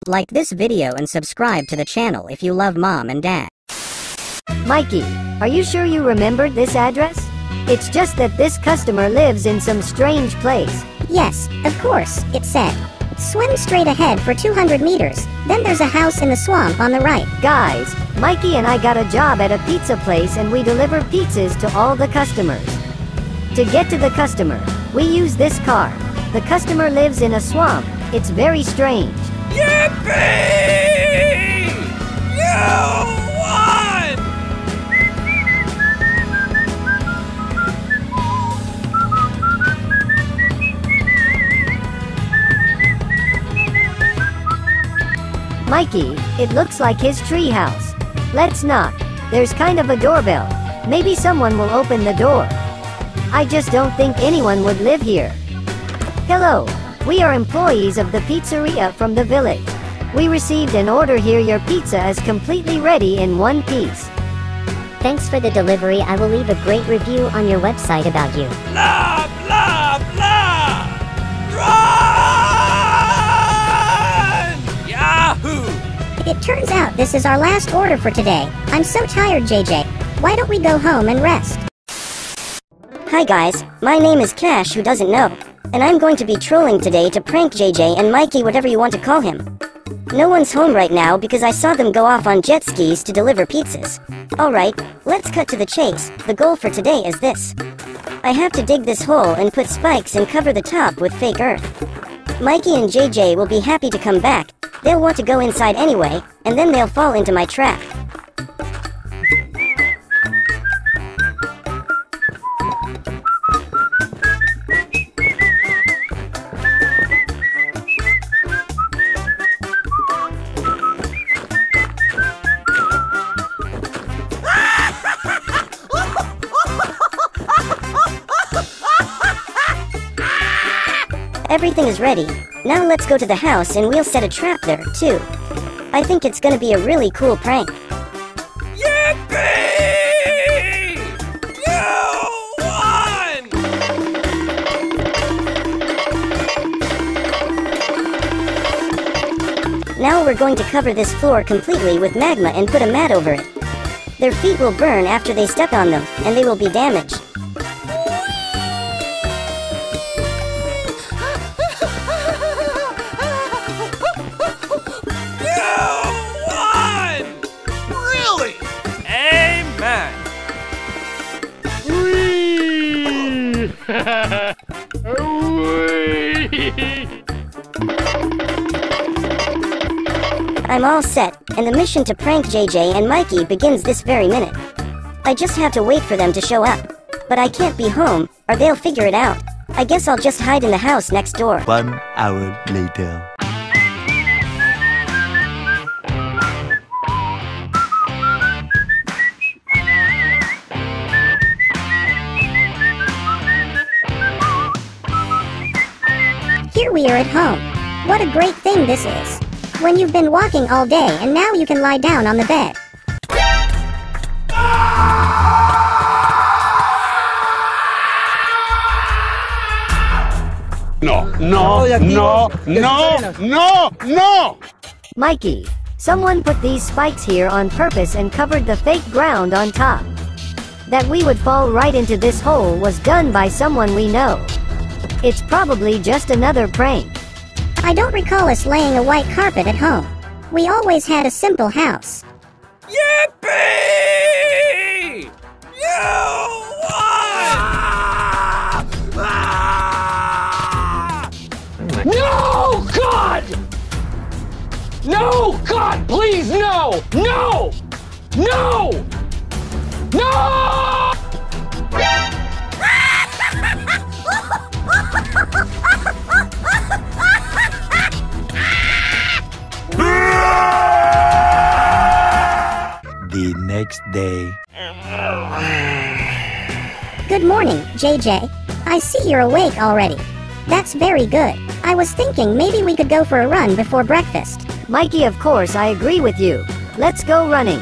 Like this video and subscribe to the channel if you love mom and dad. Mikey, are you sure you remembered this address? It's just that this customer lives in some strange place. Yes, of course, it said. Swim straight ahead for 200 meters, then there's a house in the swamp on the right. Guys, Mikey and I got a job at a pizza place and we deliver pizzas to all the customers. To get to the customer, we use this car. The customer lives in a swamp. It's very strange. Yippee! You won! Mikey, it looks like his treehouse. Let's knock. There's kind of a doorbell. Maybe someone will open the door. I just don't think anyone would live here. Hello, we are employees of the pizzeria from the village. We received an order here. Your pizza is completely ready in one piece. Thanks for the delivery. I will leave a great review on your website about you. Blah, blah, blah! Run! Yahoo! It turns out this is our last order for today. I'm so tired, JJ. Why don't we go home and rest? Hi guys, my name is Cash, who doesn't know, and I'm going to be trolling today to prank JJ and Mikey, whatever you want to call him. No one's home right now because I saw them go off on jet skis to deliver pizzas. Alright, let's cut to the chase. The goal for today is this. I have to dig this hole and put spikes and cover the top with fake earth. Mikey and JJ will be happy to come back. They'll want to go inside anyway, and then they'll fall into my trap. Everything is ready. Now let's go to the house and we'll set a trap there, too. I think it's gonna be a really cool prank. Yippee! You won! Now we're going to cover this floor completely with magma and put a mat over it. Their feet will burn after they step on them, and they will be damaged. I'm all set, and the mission to prank JJ and Mikey begins this very minute. I just have to wait for them to show up. But I can't be home, or they'll figure it out. I guess I'll just hide in the house next door. 1 hour later. Here we are at home. What a great thing this is. When you've been walking all day and now you can lie down on the bed. No! Mikey, someone put these spikes here on purpose and covered the fake ground on top. That we would fall right into this hole was done by someone we know. It's probably just another prank. I don't recall us laying a white carpet at home. We always had a simple house. Yippee! You won! No, God! No, God, please, no! No! No! No! The next day. Good morning, JJ. I see you're awake already. That's very good. I was thinking maybe we could go for a run before breakfast. Mikey, of course, I agree with you. Let's go running.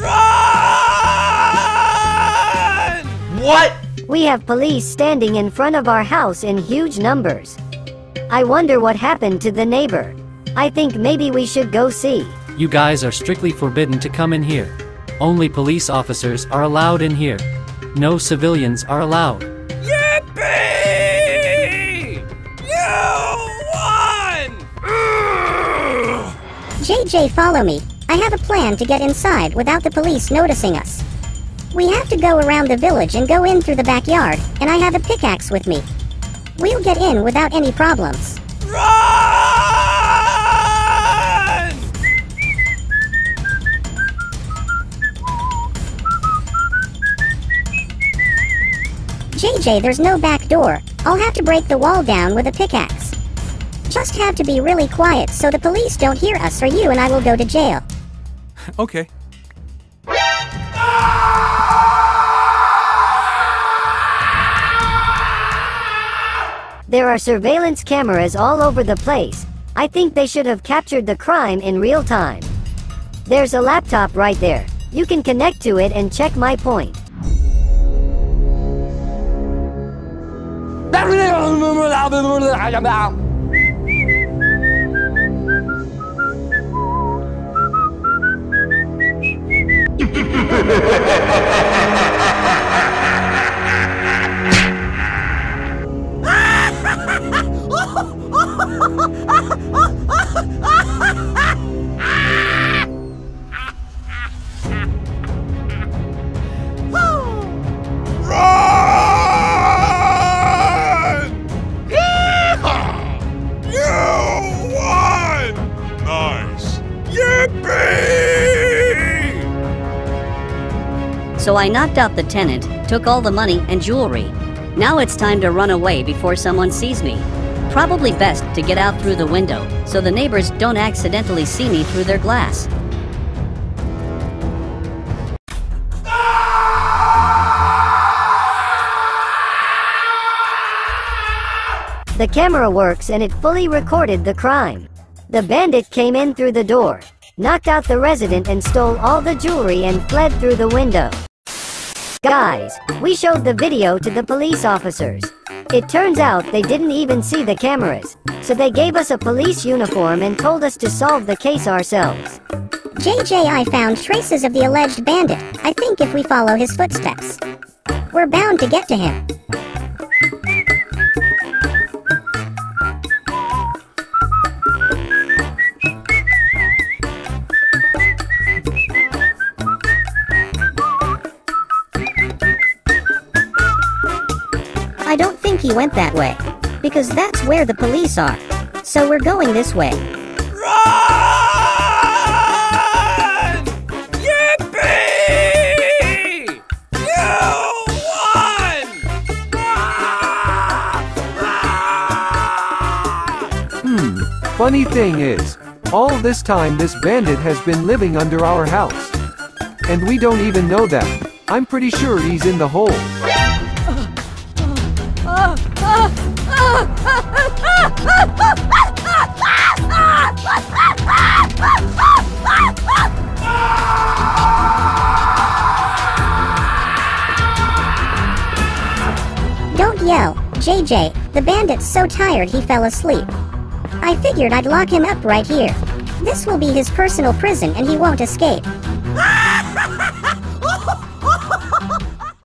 Run! What? We have police standing in front of our house in huge numbers. I wonder what happened to the neighbor. I think maybe we should go see. You guys are strictly forbidden to come in here. Only police officers are allowed in here. No civilians are allowed. Yippee! You won! JJ, follow me. I have a plan to get inside without the police noticing us. We have to go around the village and go in through the backyard, and I have a pickaxe with me. We'll get in without any problems. Run! JJ, there's no back door. I'll have to break the wall down with a pickaxe. Just have to be really quiet so the police don't hear us, or you and I will go to jail. Okay. There are surveillance cameras all over the place. I think they should have captured the crime in real time. There's a laptop right there. You can connect to it and check my point. Run! Yeehaw! You won! Nice! Yippee! So I knocked out the tenant, took all the money and jewelry. Now it's time to run away before someone sees me. Probably best to get out through the window, so the neighbors don't accidentally see me through their glass. The camera works and it fully recorded the crime. The bandit came in through the door, knocked out the resident and stole all the jewelry and fled through the window. Guys, we showed the video to the police officers. It turns out they didn't even see the cameras, so they gave us a police uniform and told us to solve the case ourselves. JJ, I found traces of the alleged bandit. I think if we follow his footsteps, we're bound to get to him. I don't think he went that way, because that's where the police are. So we're going this way. Run! Yippee! You won! Funny thing is, all this time this bandit has been living under our house. And we don't even know that. I'm pretty sure he's in the hole. Don't yell, JJ. The bandit's so tired he fell asleep. I figured I'd lock him up right here. This will be his personal prison and he won't escape.